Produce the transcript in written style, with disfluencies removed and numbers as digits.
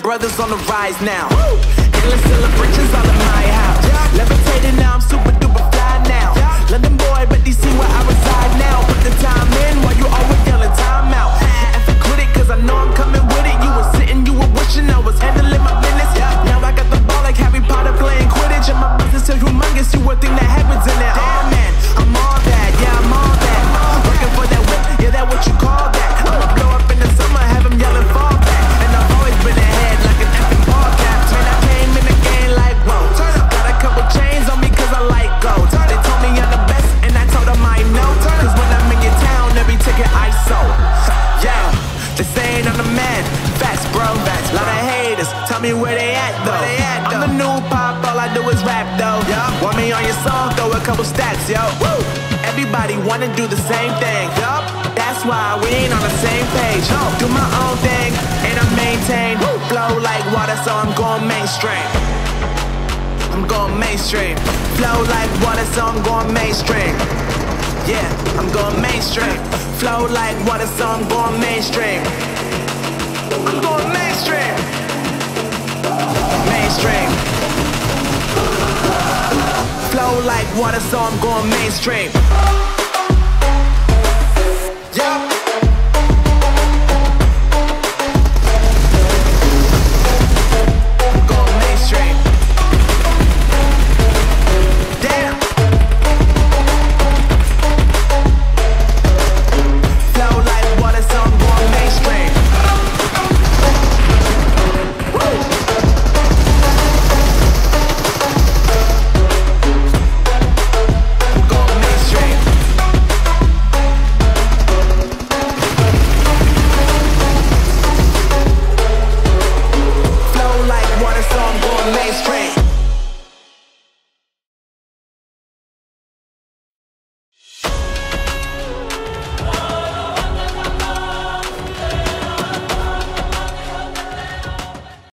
brothers on the rise now. Endless celebrations all in my house. Levitating now, I'm super duper fly now. London boy, but DC where I reside now. Put the time in while you always yelling time out. And for quit it, cause I know I'm coming with it. You were sitting, you were wishing I was handling my business. Now I got the ball like Harry Potter playing Quidditch. And my business is humongous, you would think that happens in it. Oh man, I'm all that, yeah, I'm all that. Working for that whip, yeah, that what you call that. I'ma blow up in the summer, have them yelling fall back. And I've always been ahead like an effing ball cap. Man, I came in the game like, whoa. Got a couple chains on me cause I like gold. They told me I'm the best and I told them I know. Cause when I'm in your town, every ticket I sold. Yeah, they saying I'm the man. Facts, bro. Lot of haters, tell me where they at though. I'm the new pop, all I do is rap though. Want me on your song, throw a couple stacks, yo. Woo! Everybody wanna do the same thing. That's why we ain't on the same page. Do my own thing and I maintain. Flow like water, so I'm going mainstream. I'm going mainstream. Flow like water, so I'm going mainstream. Yeah, I'm going mainstream. Flow like water, so I'm going mainstream. I'm going mainstream. Mainstream. Flow like water, so I'm going mainstream.